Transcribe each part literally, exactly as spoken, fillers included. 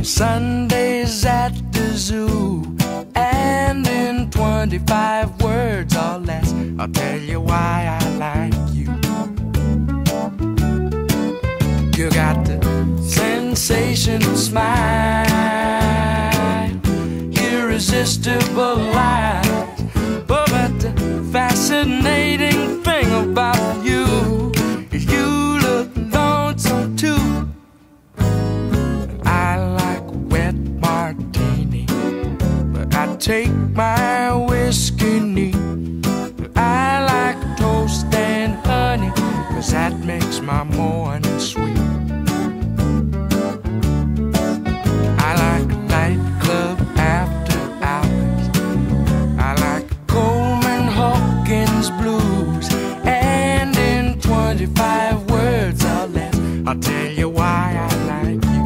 Sundays at the zoo, and in twenty-five words or less, I'll tell you why I like you. You got the sensational smile, irresistible lies, but the fascinating thing about you is you look lonesome too. I like wet martini, but I take my whiskey neat. I like toast and honey, 'cause that makes my morning sweet. I like nightclub after hours, I like Coleman Hawkins blues, and in twenty-five words or less, I'll tell you why I like you.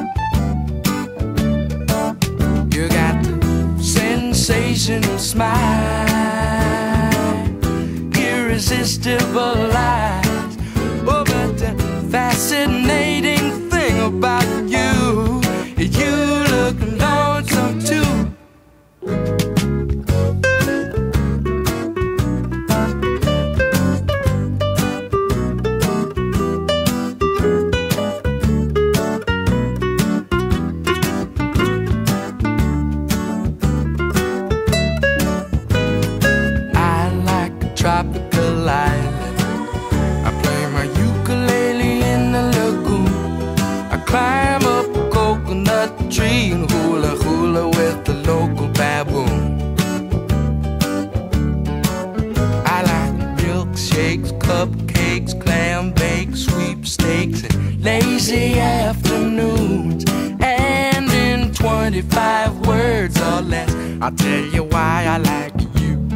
You got the sensational smile, irresistible lies, oh, but the fascinating thing about you is you look lonesome too. Tropical island, I play my ukulele in the lagoon. I climb up a coconut tree and hula hula with the local baboon. I like milkshakes, cupcakes, clam bakes, sweepstakes, and lazy afternoons. And in twenty-five words or less, I'll tell you why I like you.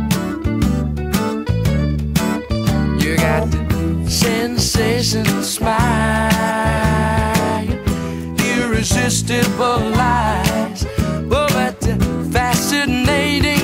You got the sensational smile, irresistible lies, oh, but the fascinating